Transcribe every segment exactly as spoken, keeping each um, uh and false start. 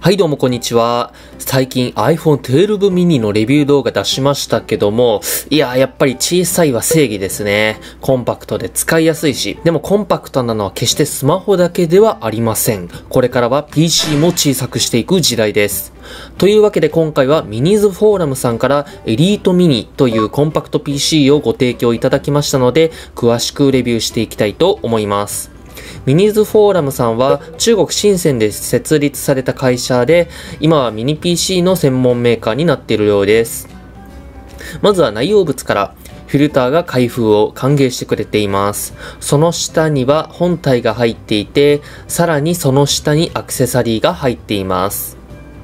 はいどうもこんにちは。最近 アイフォンじゅうに mini のレビュー動画出しましたけども、いややっぱり小さいは正義ですね。コンパクトで使いやすいし、でもコンパクトなのは決してスマホだけではありません。これからは ピーシー も小さくしていく時代です。というわけで今回はミニズフォーラムさんからエリートミニというコンパクト ピーシー をご提供いただきましたので、詳しくレビューしていきたいと思います。ミニズフォーラムさんは中国深センで設立された会社で、今はミニ ピーシー の専門メーカーになっているようです。まずは内容物から、フィルターが開封を歓迎してくれています。その下には本体が入っていて、さらにその下にアクセサリーが入っています。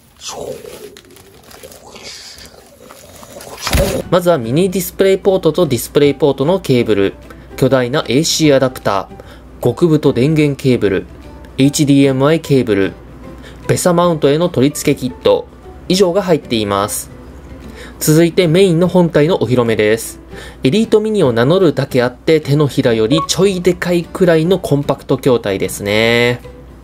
まずはミニディスプレイポートとディスプレイポートのケーブル、巨大な エーシー アダプター、極太電源ケーブル、エイチディーエムアイ ケーブル、ベサマウントへの取り付けキット、以上が入っています。続いてメインの本体のお披露目です。エリートミニを名乗るだけあって手のひらよりちょいでかいくらいのコンパクト筐体ですね。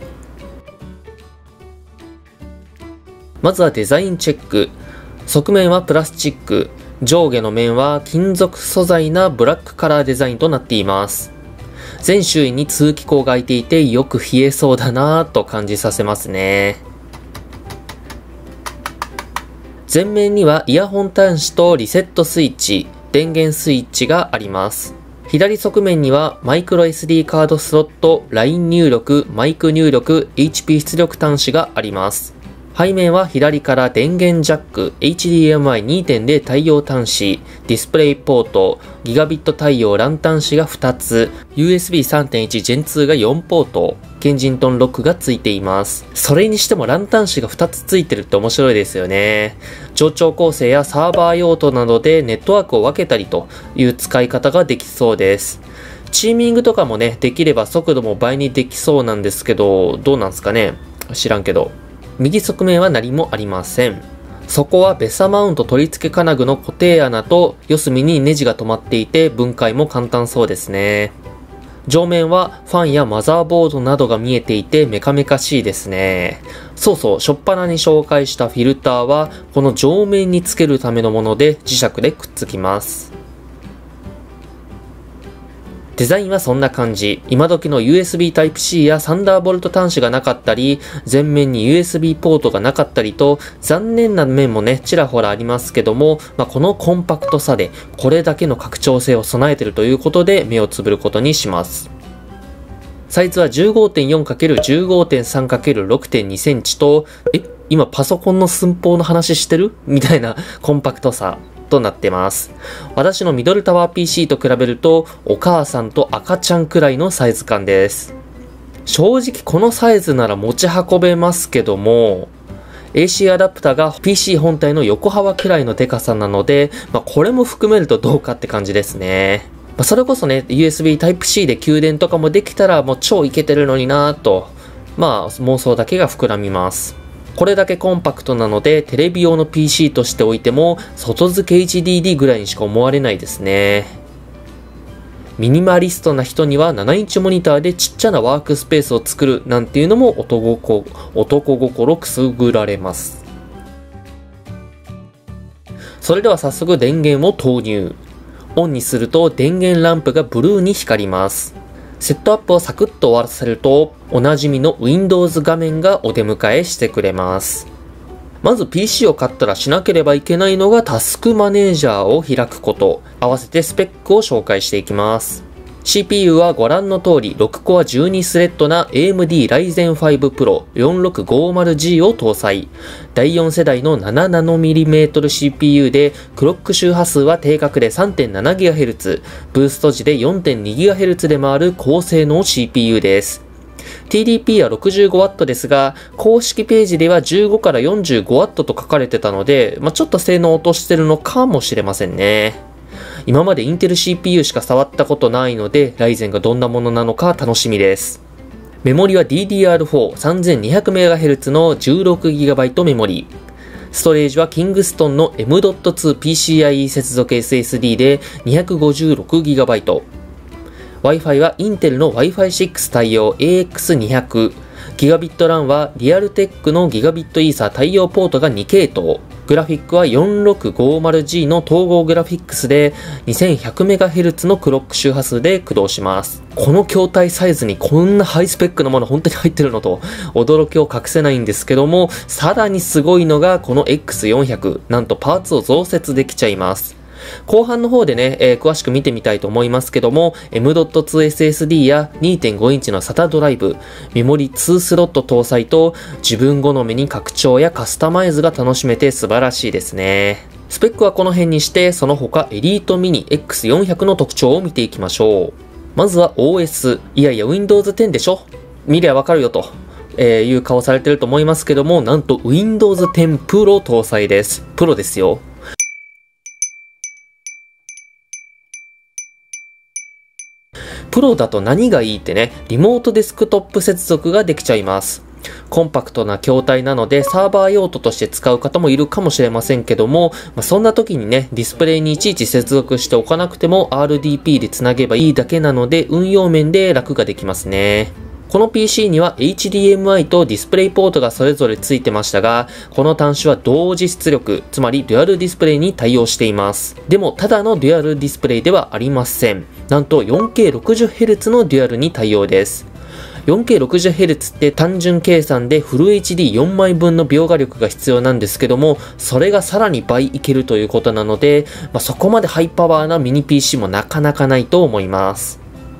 まずはデザインチェック。側面はプラスチック、上下の面は金属素材なブラックカラーデザインとなっています。全周囲に通気口が開いていてよく冷えそうだなぁと感じさせますね。前面にはイヤホン端子とリセットスイッチ、電源スイッチがあります。左側面にはマイクロ エスディー カードスロット、ライン 入力、マイク入力、エイチピー 出力端子があります。背面は左から電源ジャック、エイチディーエムアイにてんゼロ 対応端子、ディスプレイポート、ギガビット対応ラン端子がふたつ、ユーエスビーさんてんいち ジェンツー がよんポート、ケンジントンロックがついています。それにしてもラン端子がふたつついてるって面白いですよね。冗長構成やサーバー用途などでネットワークを分けたりという使い方ができそうです。チーミングとかもね、できれば速度も倍にできそうなんですけど、どうなんすかね？知らんけど。右側面は何もありません。そこはベサマウント取り付け金具の固定穴と四隅にネジが止まっていて分解も簡単そうですね。上面はファンやマザーボードなどが見えていてメカメカしいですね。そうそう、初っ端に紹介したフィルターはこの上面につけるためのもので磁石でくっつきます。デザインはそんな感じ。今時の ユーエスビー タイプシー やサンダーボルト端子がなかったり、前面に ユーエスビー ポートがなかったりと、残念な面もね、ちらほらありますけども、まあ、このコンパクトさで、これだけの拡張性を備えているということで、目をつぶることにします。サイズは じゅうごてんよんかけるじゅうごてんさんかけるろくてんにセンチと、え、今パソコンの寸法の話してる？みたいなコンパクトさとなってます。私のミドルタワー ピーシー と比べるとお母さんと赤ちゃんくらいのサイズ感です。正直このサイズなら持ち運べますけども エーシー アダプターが ピーシー 本体の横幅くらいのデカさなので、まあ、これも含めるとどうかって感じですね。まあ、それこそね ユーエスビー タイプシー で給電とかもできたらもう超イケてるのになぁと、まあ妄想だけが膨らみます。これだけコンパクトなのでテレビ用の ピーシー としておいても外付け エイチディーディー ぐらいにしか思われないですね。ミニマリストな人にはななインチモニターでちっちゃなワークスペースを作るなんていうのも男心、男心くすぐられます。それでは早速電源を投入。オンにすると電源ランプがブルーに光ります。セットアップをサクッと終わらせると、おなじみの Windows 画面がお出迎えしてくれます。まず ピーシー を買ったらしなければいけないのがタスクマネージャーを開くこと。合わせてスペックを紹介していきます。シーピーユー はご覧の通りろくコアじゅうにスレッドな エーエムディー Ryzen ファイブ Pro よんろくごーまるジー を搭載。だいよん世代のななナノミリメートル シーピーユー でクロック周波数は定格で さんてんななギガヘルツ、ブースト時で よんてんにギガヘルツ で回る高性能 シーピーユー です。ティーディーピー は ろくじゅうごワット ですが、公式ページではじゅうごからよんじゅうごワット と書かれてたので、まあ、ちょっと性能を落としてるのかもしれませんね。今までインテル シーピーユー しか触ったことないので、ライゼンがどんなものなのか楽しみです。メモリは ディーディーアールフォーさんぜんにひゃくメガヘルツ の じゅうろくギガバイト メモリ。ストレージはキングストンの エムドットツー ピーシーアイイー 接続 エスエスディー で にひゃくごじゅうろくギガバイト。Wi-Fi はインテルの ワイファイシックス 対応 エーエックスにひゃく。 ギガビットランはリアルテックのギガビットイーサー対応ポートがに系統。グラフィックは よんろくごまるジー の統合グラフィックスで にせんひゃくメガヘルツ のクロック周波数で駆動します。この筐体サイズにこんなハイスペックなもの本当に入ってるのと驚きを隠せないんですけども、さらにすごいのがこの エックスよんひゃく。なんとパーツを増設できちゃいます。後半の方でね、えー、詳しく見てみたいと思いますけども、エムドットツーエスエスディー や にてんごインチのサタドライブ、メモリにスロット搭載と自分好みに拡張やカスタマイズが楽しめて素晴らしいですね。スペックはこの辺にして、その他エリートミニ エックスよんひゃく の特徴を見ていきましょう。まずは オーエス。いやいや ウィンドウズテン でしょ、見りゃわかるよと、えー、いう顔されてると思いますけども、なんと ウィンドウズテン Pro 搭載です。プロですよ。プロだと何がいいってね、リモートデスクトップ接続ができちゃいます。コンパクトな筐体なのでサーバー用途として使う方もいるかもしれませんけども、まあ、そんな時にね、ディスプレイにいちいち接続しておかなくても アールディーピー でつなげばいいだけなので運用面で楽ができますね。この ピーシー には エイチディーエムアイ とディスプレイポートがそれぞれついてましたが、この端子は同時出力、つまりデュアルディスプレイに対応しています。でも、ただのデュアルディスプレイではありません。なんと よんケーろくじゅうヘルツ のデュアルに対応です。よんケーろくじゅうヘルツ って単純計算でフル エイチディーよん 枚分の描画力が必要なんですけども、それがさらに倍いけるということなので、まあ、そこまでハイパワーなミニ ピーシー もなかなかないと思います。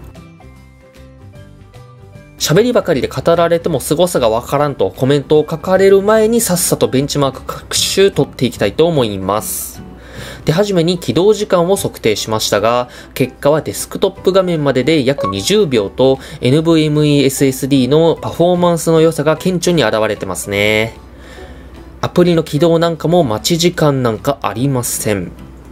喋りばかりで語られても凄さがわからんとコメントを書かれる前にさっさとベンチマーク各種取っていきたいと思います。で、はじめに起動時間を測定しましたが、結果はデスクトップ画面までで約にじゅうびょうと エヌブイエムイーエスエスディー のパフォーマンスの良さが顕著に現れてますね。アプリの起動なんかも待ち時間なんかありません。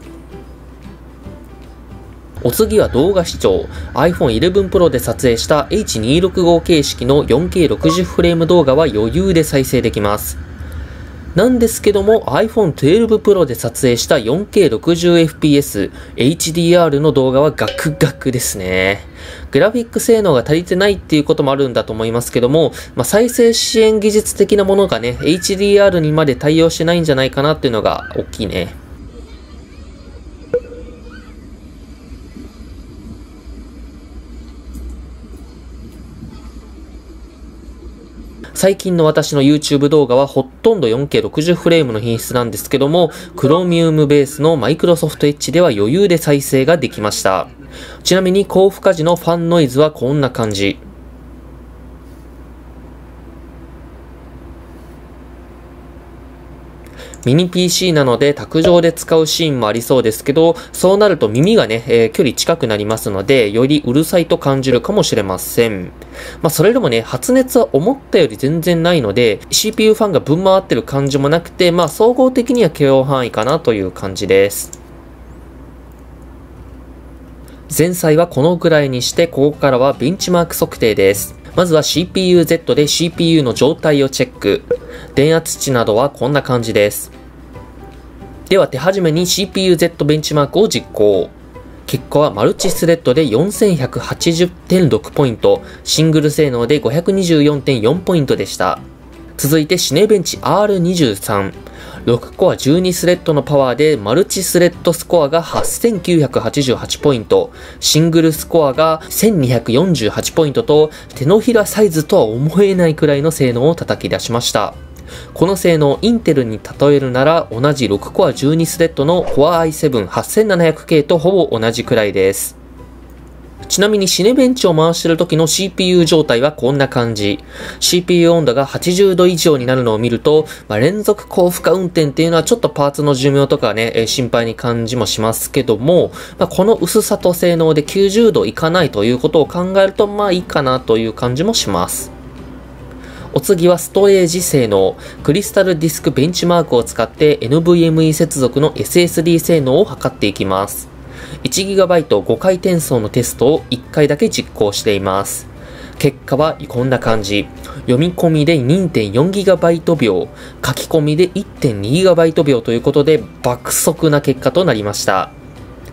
お次は動画視聴。アイフォンイレブンプロ で撮影した エイチにひゃくろくじゅうご 形式の よんケーろくじゅう フレーム動画は余裕で再生できます。なんですけども アイフォントゥエルブプロ で撮影した よんケーろくじゅうエフピーエス、エイチディーアール の動画はガクガクですね。グラフィック性能が足りてないっていうこともあるんだと思いますけども、まあ、再生支援技術的なものがね、エイチディーアール にまで対応してないんじゃないかなっていうのが大きいね。最近の私の YouTube 動画はほとんど よんケーろくじゅう フレームの品質なんですけども、Chromium ベースの Microsoft Edge では余裕で再生ができました。ちなみに高負荷時のファンノイズはこんな感じ。ミニ ピーシー なので卓上で使うシーンもありそうですけど、そうなると耳がね、えー、距離近くなりますので、よりうるさいと感じるかもしれません。まあそれでもね、発熱は思ったより全然ないので、シーピーユー ファンがぶん回ってる感じもなくて、まあ総合的には許容範囲かなという感じです。前菜はこのぐらいにして、ここからはベンチマーク測定です。まずは シーピーユーゼット で シーピーユー の状態をチェック。電圧値などはこんな感じです。では手始めに シーピーユーゼット ベンチマークを実行。結果はマルチスレッドで よんせんひゃくはちじゅってんろく ポイント、シングル性能で ごひゃくにじゅうよんてんよん ポイントでした。続いてシネベンチ アールにじゅうさん。ろくコアじゅうにスレッドのパワーでマルチスレッドスコアがはっせんきゅうひゃくはちじゅうはちポイント、シングルスコアがせんにひゃくよんじゅうはちポイントと手のひらサイズとは思えないくらいの性能を叩き出しました。この性能をインテルに例えるなら同じろくコアじゅうにスレッドの Core アイセブンはちせんななひゃくケー とほぼ同じくらいです。ちなみにシネベンチを回している時の シーピーユー 状態はこんな感じ。シーピーユー 温度がはちじゅうど以上になるのを見ると、まあ、連続高負荷運転っていうのはちょっとパーツの寿命とかね、心配に感じもしますけども、まあ、この薄さと性能できゅうじゅうどいかないということを考えると、まあいいかなという感じもします。お次はストレージ性能。クリスタルディスクベンチマークを使って エヌブイエムイー 接続の エスエスディー 性能を測っていきます。いちギガバイトごかい転送のテストをいっかいだけ実行しています。結果はこんな感じ。読み込みで にてんよんギガバイトびょう、書き込みで いってんにギガバイトびょうということで爆速な結果となりました。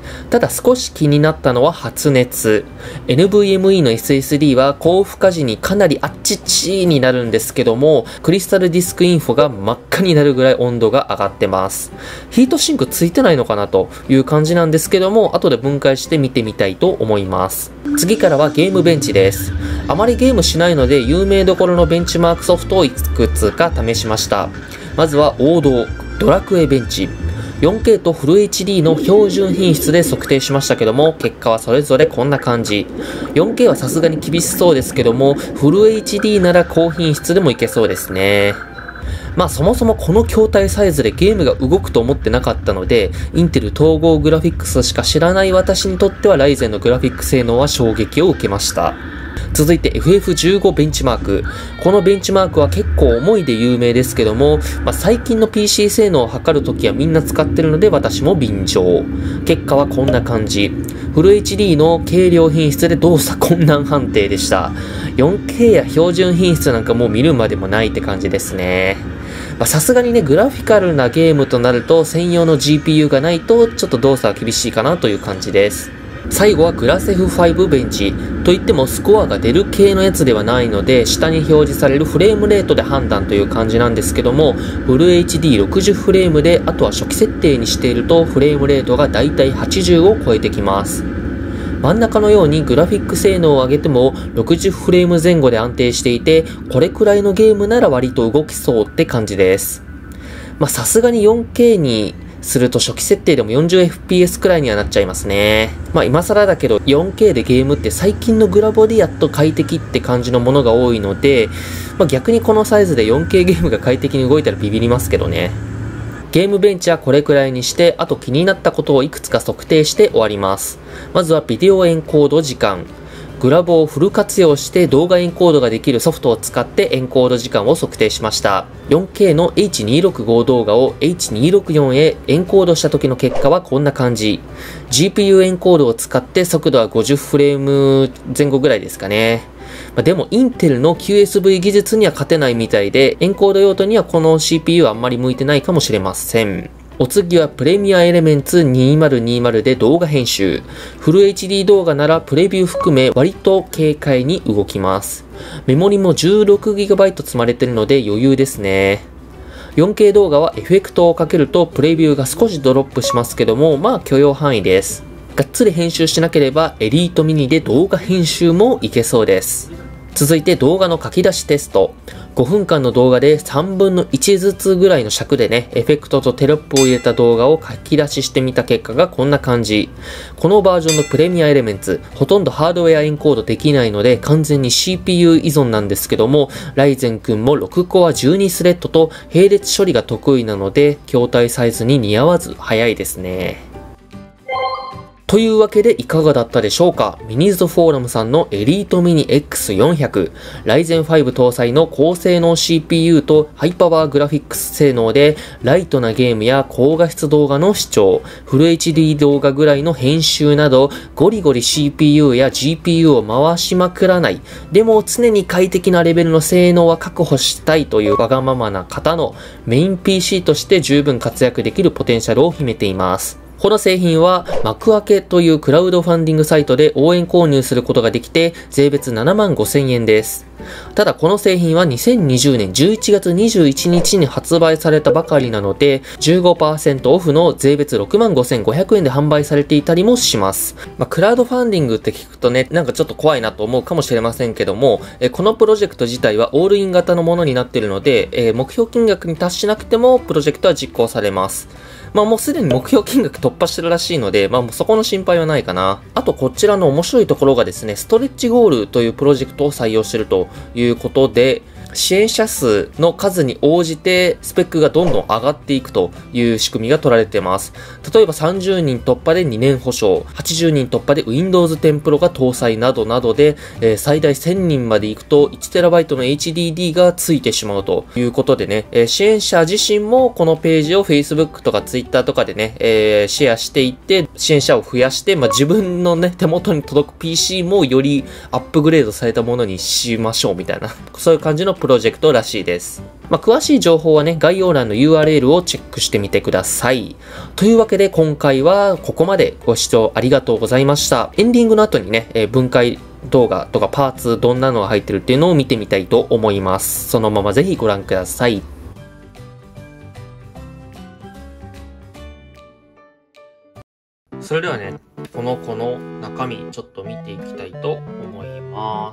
ただ少し気になったのは発熱。エヌブイエムイー の エスエスディー は高負荷時にかなりあっちっちーになるんですけども、クリスタルディスクインフォが真っ赤になるぐらい温度が上がってます。ヒートシンクついてないのかなという感じなんですけども、後で分解して見てみたいと思います。次からはゲームベンチです。あまりゲームしないので有名どころのベンチマークソフトをいくつか試しました。まずは王道、ドラクエベンチ。よんケー とフル エイチディー の標準品質で測定しましたけども、結果はそれぞれこんな感じ。よんケー はさすがに厳しそうですけども、フル エイチディー なら高品質でもいけそうですね。まあそもそもこの筐体サイズでゲームが動くと思ってなかったので、インテル統合グラフィックスしか知らない私にとってはライゼンのグラフィック性能は衝撃を受けました。続いて エフエフじゅうご ベンチマーク。このベンチマークは結構重いで有名ですけども、まあ、最近の ピーシー 性能を測るときはみんな使ってるので私も便乗。結果はこんな感じ。フル エイチディー の軽量品質で動作困難判定でした。よんケー や標準品質なんかもう見るまでもないって感じですね。さすがにね、グラフィカルなゲームとなると専用の ジーピーユー がないとちょっと動作は厳しいかなという感じです。最後はグラセフファイブベンチ。といってもスコアが出る系のやつではないので、下に表示されるフレームレートで判断という感じなんですけども、フル エイチディーろくじゅう フレームで、あとは初期設定にしているとフレームレートがだいたいはちじゅうを超えてきます。真ん中のようにグラフィック性能を上げてもろくじゅうフレーム前後で安定していて、これくらいのゲームなら割と動きそうって感じです。まあさすがに よんケー にすると初期設定でも よんじゅうエフピーエス くらいにはなっちゃいますね。まあ今更だけど よんケー でゲームって最近のグラボでやっと快適って感じのものが多いので、まあ逆にこのサイズで よんケー ゲームが快適に動いたらビビりますけどね。ゲームベンチはこれくらいにして、あと気になったことをいくつか測定して終わります。まずはビデオエンコード時間。グラボをフル活用して動画エンコードができるソフトを使ってエンコード時間を測定しました。よんケー の エイチにーろくご 動画を エイチにーろくよん へエンコードした時の結果はこんな感じ。ジーピーユー エンコードを使って速度はごじゅうフレーム前後ぐらいですかね。まあ、でもインテルの キューエスブイ 技術には勝てないみたいで、エンコード用途にはこの シーピーユー はあんまり向いてないかもしれません。お次はプレミアエレメンツにせんにじゅうで動画編集。フル エイチディー 動画ならプレビュー含め割と軽快に動きます。メモリも じゅうろくギガバイト 積まれてるので余裕ですね。よんケー 動画はエフェクトをかけるとプレビューが少しドロップしますけども、まあ許容範囲です。がっつり編集しなければエリートミニで動画編集もいけそうです。続いて動画の書き出しテスト。ごふんかんの動画でさんぶんのいちずつぐらいの尺でね、エフェクトとテロップを入れた動画を書き出ししてみた結果がこんな感じ。このバージョンのプレミアエレメンツ、ほとんどハードウェアエンコードできないので完全に シーピーユー 依存なんですけども、ライゼン君もろくコアじゅうにスレッドと並列処理が得意なので、筐体サイズに似合わず早いですね。というわけでいかがだったでしょうか。ミニーズフォーラムさんのエリートミニ エックスよんひゃく、ライゼンファイブ搭載の高性能 シーピーユー とハイパワーグラフィックス性能で、ライトなゲームや高画質動画の視聴、フル エイチディー 動画ぐらいの編集など、ゴリゴリ シーピーユー や ジーピーユー を回しまくらない、でも常に快適なレベルの性能は確保したいというわがままな方のメイン ピーシー として十分活躍できるポテンシャルを秘めています。この製品は幕開けというクラウドファンディングサイトで応援購入することができて税別ななまんごせんえんです。ただこの製品はにせんにじゅうねんじゅういちがつにじゅういちにちに発売されたばかりなので じゅうごパーセント オフの税別ろくまんごせんごひゃくえんで販売されていたりもします。まあ、クラウドファンディングって聞くとね、なんかちょっと怖いなと思うかもしれませんけども、えこのプロジェクト自体はオールイン型のものになっているので、え目標金額に達しなくてもプロジェクトは実行されます。まあもうすでに目標金額突破してるらしいので、まあもうそこの心配はないかな。あとこちらの面白いところがですね、ストレッチゴールというプロジェクトを採用しているということで、支援者数の数に応じてスペックがどんどん上がっていくという仕組みが取られています。例えばさんじゅうにん突破でにねん保証、はちじゅうにん突破で ウィンドウズテン Pro が搭載などなどで、えー、最大せんにんまで行くと いちテラバイト の エイチディーディー がついてしまうということでね、えー、支援者自身もこのページを Facebook とか Twitter とかでね、えー、シェアしていって支援者を増やして、まあ、自分のね手元に届く ピーシー もよりアップグレードされたものにしましょうみたいな、そういう感じのプロジェクトらしいです。まあ、詳しい情報はね、概要欄の ユーアールエル をチェックしてみてください。というわけで今回はここまでご視聴ありがとうございました。エンディングの後にね、えー、分解動画とかパーツどんなのが入ってるっていうのを見てみたいと思います。そのままぜひご覧ください。それではね、この子の中身ちょっと見ていきたいと思います。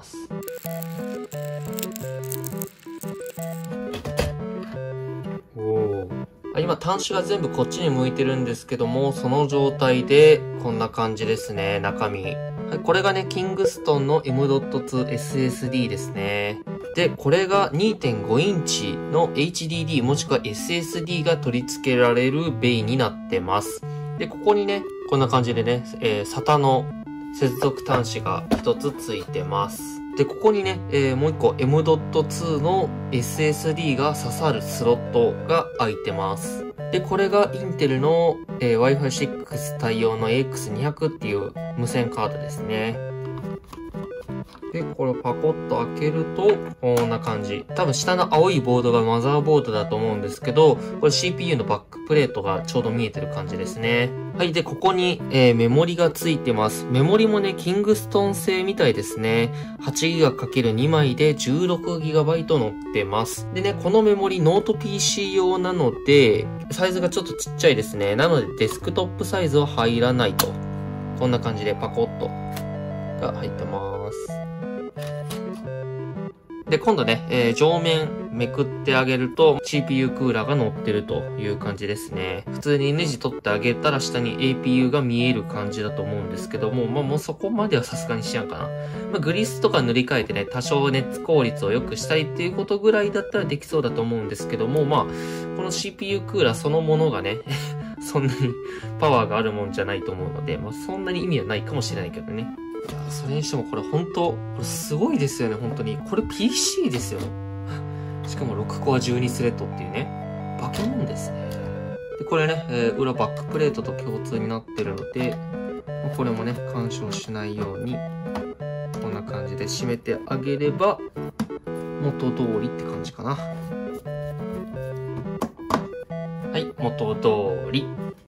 おー、今端子が全部こっちに向いてるんですけども、その状態でこんな感じですね、中身。はい、これがね、キングストンの エムドットツーエスエスディー ですね。で、これが にてんご インチの エイチディーディー もしくは エスエスディー が取り付けられるベイになってます。で、ここにね、こんな感じでね、えー、サタの接続端子が一つついてます。で、ここにね、えー、もう一個 エムドットツー の エスエスディー が刺さるスロットが空いてます。で、これがインテルの、えー、ワイファイシックス 対応の エーエックスにひゃく っていう無線カードですね。で、これをパコッと開けると、こんな感じ。多分下の青いボードがマザーボードだと思うんですけど、これ シーピーユー のバックプレートがちょうど見えてる感じですね。はい。で、ここに、えー、メモリがついてます。メモリもね、キングストン製みたいですね。はちギガかけるに 枚で じゅうろくギガバイト 載ってます。でね、このメモリノート ピーシー 用なので、サイズがちょっとちっちゃいですね。なのでデスクトップサイズは入らないと。こんな感じでパコッとが入ってます。で、今度ね、えー、上面めくってあげると シーピーユー クーラーが乗ってるという感じですね。普通にネジ取ってあげたら下に エーピーユー が見える感じだと思うんですけども、まあもうそこまではさすがにしやんかな。まあ、グリスとか塗り替えてね、多少熱効率を良くしたいっていうことぐらいだったらできそうだと思うんですけども、まあ、この シーピーユー クーラーそのものがね、そんなにパワーがあるもんじゃないと思うので、まあそんなに意味はないかもしれないけどね。いや、それにしてもこれ本当、これすごいですよね、本当に。これ ピーシー ですよ。しかもろくコアじゅうにスレッドっていうね、バケモンですね。で、これね、えー、裏バックプレートと共通になってるので、これもね、干渉しないように、こんな感じで締めてあげれば、元通りって感じかな。はい、元通り。